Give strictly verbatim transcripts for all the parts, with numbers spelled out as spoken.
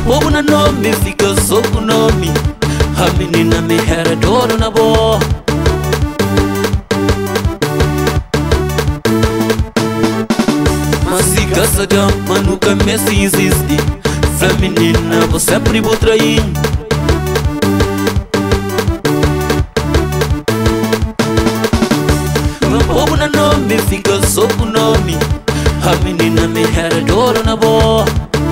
povo na nome fica só com nome. A menina me era dor na boa. Mas se caça de ama nunca me se existe. Pra menina você sempre vou trair. Meu povo na nome fica só com nome. A menina me era dor na boa.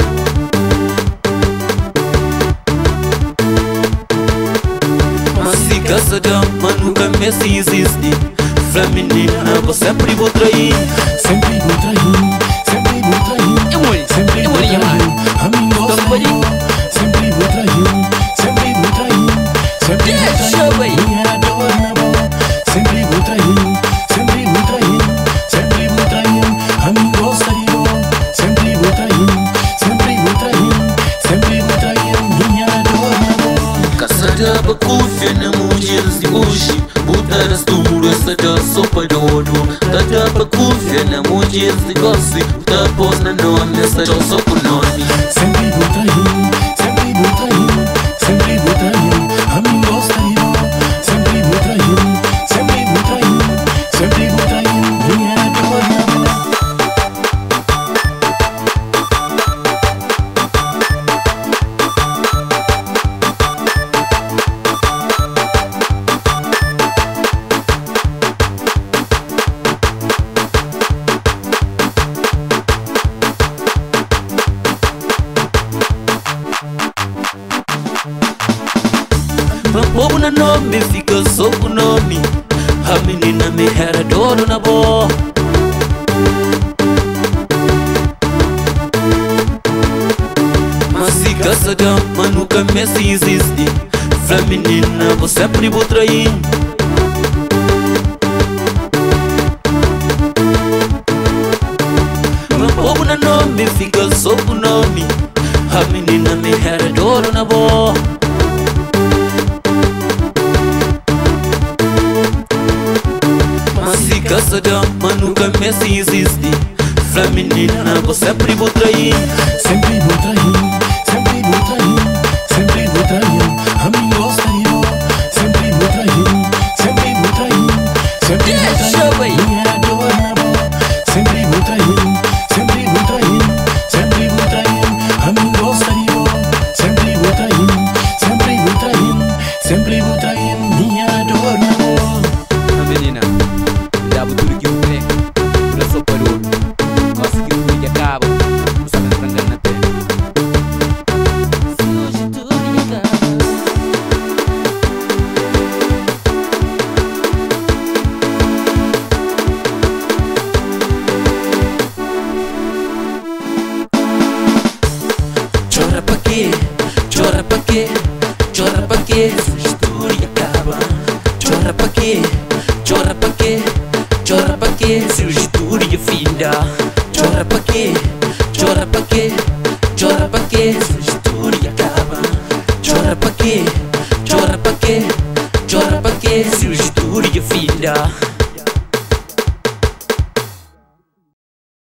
Mas se caça de ama nunca me se existe. Pra menina você sempre vou trair. Sempre vou trair, sempre vou trair. Eu morri, sempre eu vou morri, trair. A mim gosta Então, de sempre vou trair, sempre vou trair, sempre vou trair. Minha dor na boa. Sempre vou trair, sempre vou trair, sempre vou trair. A mim gosta de dor. Sempre vou trair, sempre vou trair, sempre vou trair. Minha dor na boa. Caçada bacufia na mulher de hoje. Botar as duras da sopa de ouro. Cada bacufia na mulher de gosse. Botar pós na nome, essa já só com nome. Sempre vou trair, sempre vou trair, sempre vou trair. A mim gosta de dor. Sempre vou trair, sempre vou trair, sempre vou trair. Minha dor na boa. Meu povo na nome fica só com nome. A menina me era dor na boa. Mas se caça de ama nunca me se existe. Pra menina você sempre vou trair. Meu povo na nome fica só com nome. A menina me era dor na boa. Mas se caça de ama nunca me se existe. Pra menina você sempre vou trair. Sempre vou trair, sempre vou trair, sempre vou trair. A mim gosta de dor. Sempre vou trair, sempre vou trair, sempre vou trair. Minha dor na boa. Sempre vou trair, sempre vou trair, sempre vou trair. A mim gosta de dor. Sempre vou trair, sempre vou trair, sempre vou trair. Minha dor na boa. A menina, dava tudo que eu tenho. Por essa parou. Gosto que tudo que acaba. Não sabe entrar na terra. Se hoje tudo acaba. Chora pra quê? Chora pra quê? Chora pra quê? Sua história acaba. Chora pra quê? Chora pra quê? Chora pra quê? Sua história finda. Chora pra quê? Chora pra quê? Chora pra quê? Sua história acaba. Chora pra quê? Chora pra quê? Chora pra quê? Sua história finda.